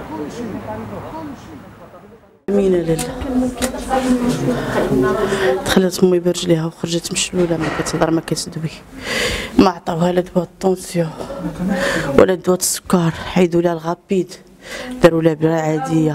امينه لله. دخلت امي برجليها وخرجت مشلوله، ما كتهضر ما كتدوي، ما عطاوها لا دواء الطونسيون ولا دواء السكر، حيدوا لها الغابيد، داروا لها بلا عاديه،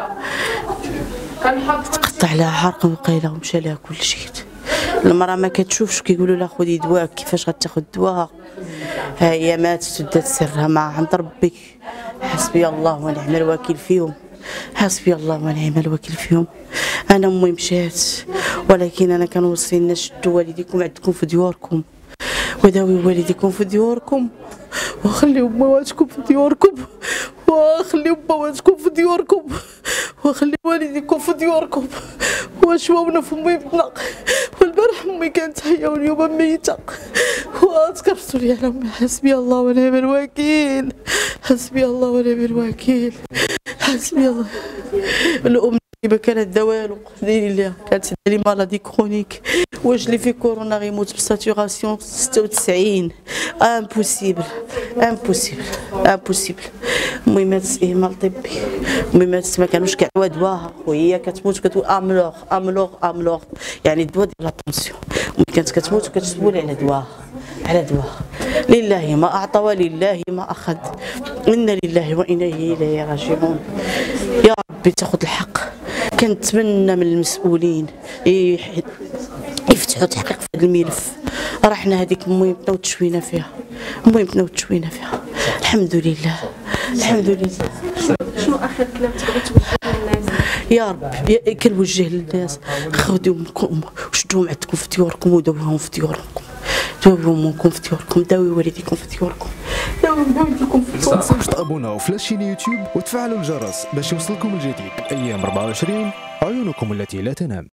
تقطع لها حرق وقيله ومشى لها كل شيء. المراه ما كتشوفش، كيقولوا لها خذي دواء، كيفاش غتاخذ دواها؟ ها هي ماتت ودات سرها مع عند ربي. حسبي الله ونعم الوكيل فيهم، حسبي الله ونعم الوكيل فيهم. انا امي مشات، ولكن انا كنوصي الناس شدوا والديكم عندكم في ديوركم، وداوي والديكم في ديوركم، وخليو مواتكم في ديوركم، وخليو مواتكم في ديوركم، وخليو والديكم في ديوركم. وشواونا في ميتنا، والبارح امي كانت حيه واليوم ميته، وتكرفتوا لي على امي. حسبي الله ونعم الوكيل، حسبي الله ونعم الوكيل، حسبي الله. الام ما كانت دوالو ديري ليها، كانت ديري مالادي كرونيك، واش اللي في كورونا غيموت بساتوراسيون 96؟ امبوسيبل امبوسيبل امبوسيبل. المهم ماتت اهمال طبي، المهم ماتت ما كانوش كيعطيوها دواها، وهي كتموت وكتقول املوغ املوغ املوغ، يعني الدواء ديال لاتونسيون. كانت كتموت وكتسول على دواها، على دواها. لله ما اعطى ولله ما اخذ، انا لله وانا اليه راجعون. يا ربي تاخذ الحق. كنتمنى من المسؤولين يفتحوا تحقيق في هذا الملف. رحنا هذيك مهمتنا وتشوينا فيها، مهمتنا وتشوينا فيها. الحمد لله الحمد لله. شنو اخر كلام تبغي توجه للناس؟ يا رب كنوجه للناس، خذوهم وشدوهم عندكم في ديوركم وداويهم في ديوركم، داويهم في ديوركم، داوي والديكم في ديوركم، داوي والديكم في ديوركم. تابوناو في لاشين يوتيوب وتفعلوا الجرس باش يوصلكم الجديد. ايام 24 عيونكم التي لا تنام.